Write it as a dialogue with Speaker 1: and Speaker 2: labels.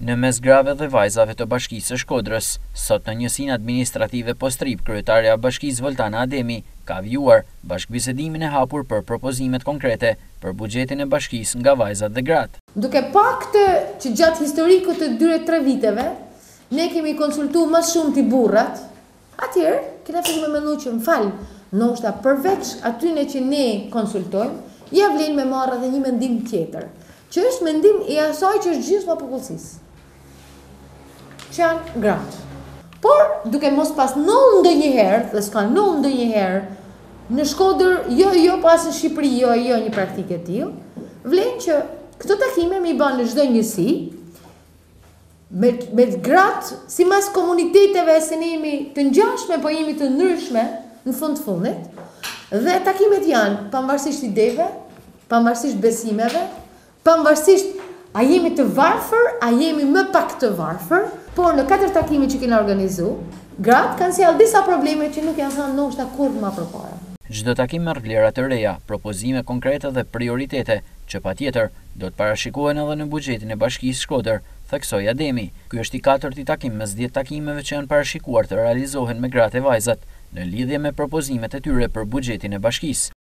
Speaker 1: Në mes grave dhe vajzave të Bashkisë së Shkodrës, sot në njësinë administrative Postrip, kryetarja e Bashkisë Voltana Ademi ka vjuar bashkëbisedimin e hapur për propozimet konkrete për buxhetin e bashkisë nga vajzat dhe gratë.
Speaker 2: Duke pa këtë që gjatë historikut të 2-3 viteve, ne kemi konsultuar më shumë ti burrat, atëherë kena filluar me mendu që ndoshta përveç atyne që ne konsultojmë, ja vlen me marrë edhe një mendim tjetër, që është mendim i asaj që është gjysma e popullsisë, që janë gratë. Por, duke mos pas nëllë ndonjëherë, dhe s'ka nëllë ndonjëherë, në Shkodër, jo pas në Shqipëri, jo një praktike tillë, vlen që këto takime mi bën në çdo njësi, me gratë, si mas komuniteteve se ne jemi të ngjashme, po jemi të ndryshme, në fundit, dhe takimet janë pavarësisht ideve, pavarësisht besimeve, pavarësisht a jemi të varfër, a jemi më pak të varfër, por në 4 takime që kena organizu, gratë kanë sjellë disa probleme që nuk janë thënë ndoshta kurrë më përpara.
Speaker 1: Çdo takim merr vlera të reja, propozime konkrete dhe prioritete, që patjetër do të parashikohen edhe në buxhetin e Bashkisë Shkodër, theksoi Ademi. Ky është i 4-ti takim mes 10 takimeve që janë parashikuar të realizohen me gratë e vajzat në lidhje me propozimet e tyre për buxhetin e bashkisë.